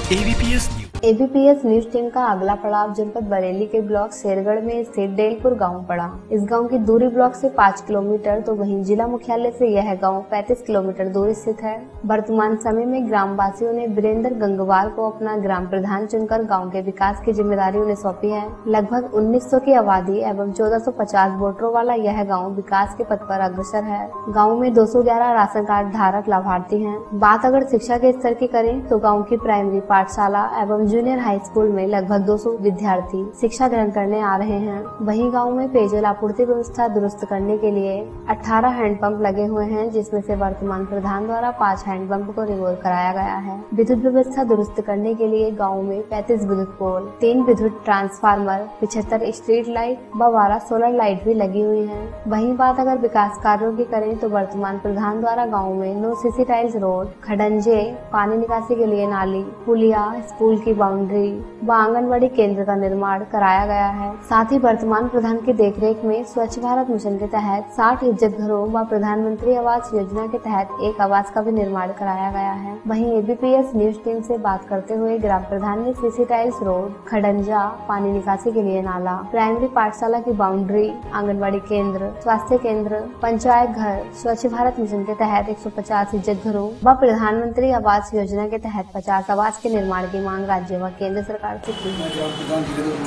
ABPS news team का अगला पड़ाव जनपद बरेली के ब्लॉक शेरगढ़ में स्थित डेलपुर गांव पड़ा। इस गांव की दूरी ब्लॉक से 5 किलोमीटर तो वहीं जिला मुख्यालय से यह गांव 35 किलोमीटर दूर स्थित है। वर्तमान समय में ग्रामवासियों ने वीरेंद्र गंगवार को अपना ग्राम प्रधान चुनकर गाँव के विकास की जिम्मेदारी उन्हें सौंपी है। लगभग 1900 की आबादी एवं 1450 वोटरों वाला यह गाँव विकास के पथ पर अग्रसर है। गाँव में 211 राशन कार्ड धारक लाभार्थी है। बात अगर शिक्षा के स्तर की करें तो गाँव की प्राइमरी पाठशाला एवं जूनियर हाई स्कूल में लगभग 200 विद्यार्थी शिक्षा ग्रहण करने आ रहे हैं। वहीं गांव में पेयजल आपूर्ति व्यवस्था दुरुस्त करने के लिए 18 हैंडपंप लगे हुए हैं, जिसमें से वर्तमान प्रधान द्वारा 5 हैंडपंप को रिवोल कराया गया है। विद्युत व्यवस्था दुरुस्त करने के लिए गाँव में 35 विद्युत पोल, 3 विद्युत ट्रांसफार्मर, 75 स्ट्रीट लाइट व 12 सोलर लाइट भी लगी हुई है। वहीं बात अगर विकास कार्यों की करें तो वर्तमान प्रधान द्वारा गाँव में 9 सीसी टाइल्स रोड, खडंजे, पानी निकासी के लिए नाली, पुलिया, स्कूल की बाउंड्री व आंगनबाड़ी केंद्र का निर्माण कराया गया है। साथ ही वर्तमान प्रधान की देखरेख में स्वच्छ भारत मिशन के तहत 60 इज्जत घरों व प्रधानमंत्री आवास योजना के तहत एक आवास का भी निर्माण कराया गया है। वहीं एबीपीएस न्यूज टीम से बात करते हुए ग्राम प्रधान ने सीसी टाइल्स रोड, खडंजा, पानी निकासी के लिए नाला, प्राइमरी पाठशाला की बाउंड्री, आंगनबाड़ी केंद्र, स्वास्थ्य केंद्र, पंचायत घर, स्वच्छ भारत मिशन के तहत 150 इज्जत घरों व प्रधानमंत्री आवास योजना के तहत 50 आवास के निर्माण की मांग राज्य व केंद्र सरकार से की है। ग्राम प्रधान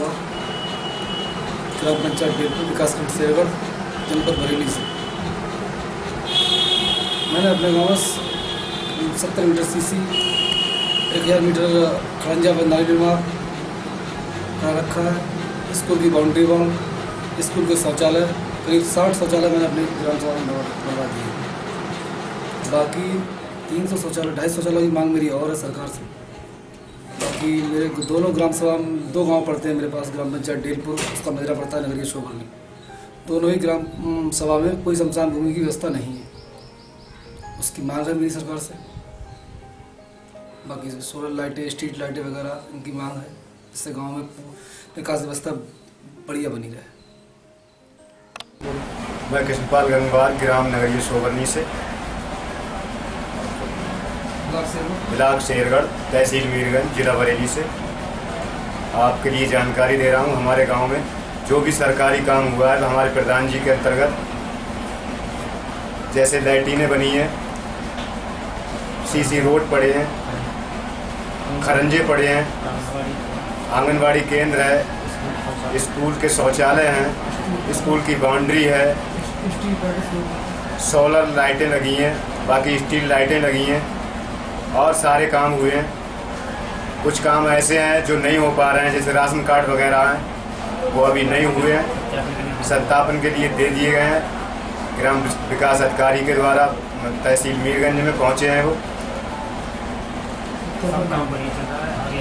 ग्राम पंचायत डेलपुर विकासखंड शेरगढ़ जनपद बरेली से मैंने अपने गाँव में 70 मीटर सीसी 1000 मीटर खड़ंजा व नाली निर्माण करा रखा है। स्कूल की बाउंड्री वॉल, स्कूल के शौचालय, करीब 60 शौचालय मैंने अपने ग्राम सभा में बनवा दिए। बाकी 300 शौचालय, 250 शौचालय की मांग मेरी और है सरकार से। बाकी मेरे दोनों ग्राम सभा में 2 गांव पड़ते हैं मेरे पास, ग्राम पंचायत डेलपुर, उसका मजरा पड़ता है नगरीय शोभनी। दोनों ही ग्राम सभा में कोई शमशान भूमि की व्यवस्था नहीं है, उसकी मांग है मेरी सरकार से। बाकी सोलर लाइटें, स्ट्रीट लाइटें वगैरह इनकी मांग है, जिससे गांव में विकास व्यवस्था बढ़िया बनी रहे। मैं कृष्णपाल गंगवार ग्राम नगरीय शोभनी से, ब्लॉक शेरगढ़, तहसील मीरगंज, जिला बरेली से आपके लिए जानकारी दे रहा हूं। हमारे गांव में जो भी सरकारी काम हुआ है तो हमारे प्रधान जी के अंतर्गत, जैसे लैट्रिनें बनी हैं, सीसी रोड पड़े हैं, खरंजे पड़े हैं, आंगनबाड़ी केंद्र है, स्कूल के शौचालय हैं, स्कूल की बाउंड्री है, सोलर लाइटें लगी हैं, बाकी स्ट्रीट लाइटें लगी हैं और सारे काम हुए हैं। कुछ काम ऐसे हैं जो नहीं हो पा रहे हैं, जैसे राशन कार्ड वगैरह हैं, वो अभी नहीं हुए हैं, सत्यापन के लिए दे दिए गए हैं। ग्राम विकास अधिकारी के द्वारा तहसील मीरगंज में पहुंचे हैं। वो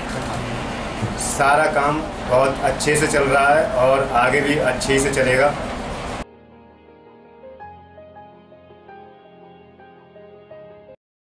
सारा काम बहुत अच्छे से चल रहा है और आगे भी अच्छे से चलेगा।